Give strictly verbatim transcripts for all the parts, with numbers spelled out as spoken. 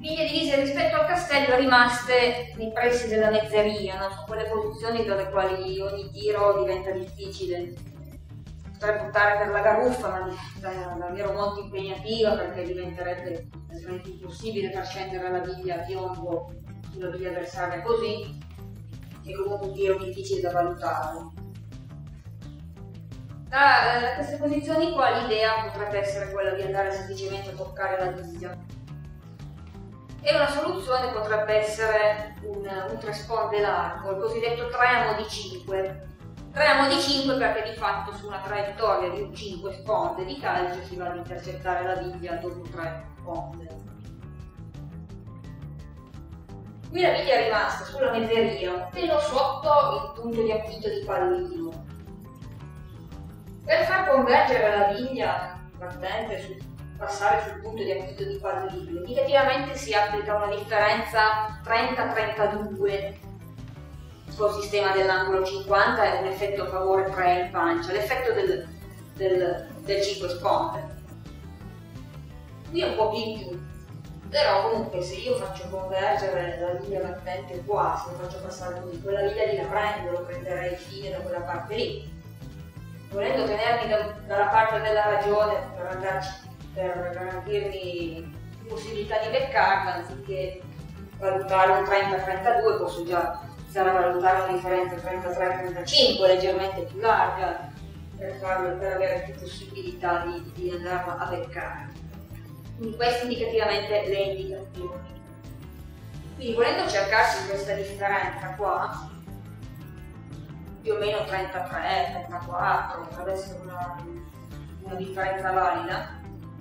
Biglie divise rispetto al castello rimaste nei pressi della mezzeria, no? Sono quelle posizioni per le quali ogni tiro diventa difficile. Potrei buttare per la garuffa, ma diventa davvero molto impegnativa perché diventerebbe veramente impossibile far scendere la biglia a piombo sulla biglia avversaria così, è comunque un tiro difficile da valutare. Da eh, queste posizioni qua l'idea potrebbe essere quella di andare semplicemente a toccare la biglia. E una soluzione potrebbe essere un, un tre sponde largo, il cosiddetto tre amo di cinque. tre amo di cinque perché di fatto su una traiettoria di un cinque sponde di calcio si va ad intercettare la biglia dopo tre sponde. Qui la biglia è rimasta sulla mezzeria, un pelo sotto il punto di affitto di pallino. Per far convergere la biglia battente su passare sul punto di affitto di pallino, indicativamente si applica una differenza trenta trentadue col sistema dell'angolo cinquanta e un effetto a favore tre in pancia, l'effetto del, del, del cinque sponde. Qui è un po' più in giù, però comunque se io faccio convergere la linea battente qua, se lo faccio passare così, quella linea lì la prendo, lo prenderei fine da quella parte lì. Volendo tenermi da, dalla parte della ragione per andarci per garantirmi possibilità di beccarla, anziché valutare un trenta trentadue posso già iniziare a valutare una differenza trentatré trentacinque leggermente più larga per, farlo, per avere più possibilità di, di andarla a beccare. Quindi queste indicativamente le indicazioni. Quindi volendo cercarsi questa differenza qua, più o meno trentatré trentaquattro, potrebbe essere una, una differenza valida,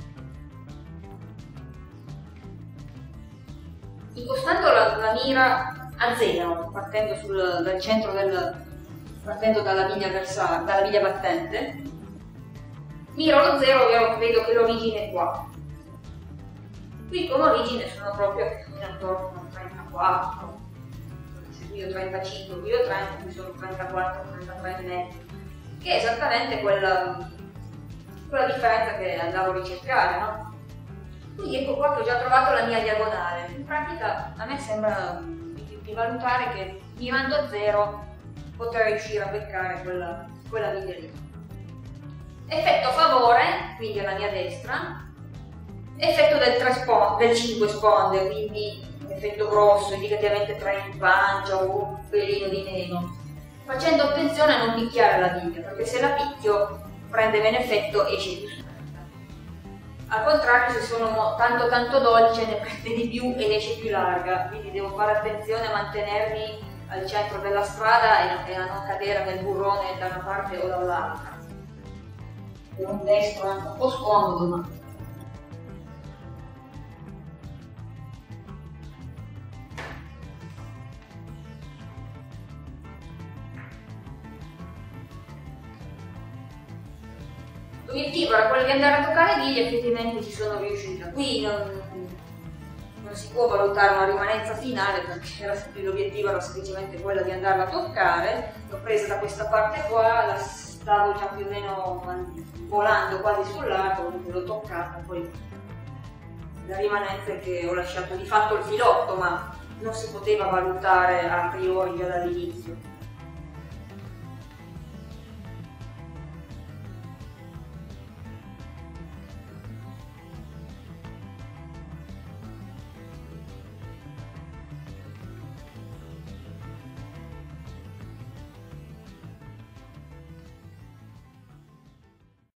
impostando la, la mira a zero, partendo sul, dal centro del, partendo dalla biglia avversaria, dalla biglia battente, miro lo zero e vedo che l'origine è qua. Qui come origine sono proprio intorno a trentaquattro, se qui ho trentacinque, qui ho trenta, qui sono trentaquattro, trentatré e mezzo, che è esattamente quella, quella differenza che andavo a ricercare, no? Quindi ecco qua che ho già trovato la mia diagonale. In pratica a me sembra di, di valutare che mirando a zero potrei riuscire a beccare quella, quella biglia lì. Effetto a favore, quindi alla mia destra, effetto del, tre sponde, del cinque sponde, quindi effetto grosso, indicativamente tre in pancia o un pelino di meno, facendo attenzione a non picchiare la biglia, perché se la picchio prende meno effetto e esce più stretta. Al contrario, se sono tanto tanto dolce ne prende di più e ne esce più larga, quindi devo fare attenzione a mantenermi al centro della strada e a non cadere nel burrone da una parte o dall'altra. È un destro anche un po' scomodo, ma l'obiettivo era quello di andare a toccare biglie, effettivamente ci sono riuscita. Qui non, non si può valutare una rimanenza finale perché l'obiettivo era semplicemente quello di andarla a toccare. L'ho presa da questa parte qua, la stavo già più o meno volando quasi sul lato, quindi l'ho toccata, poi la rimanenza è che ho lasciato di fatto il filotto, ma non si poteva valutare a priori già dall'inizio.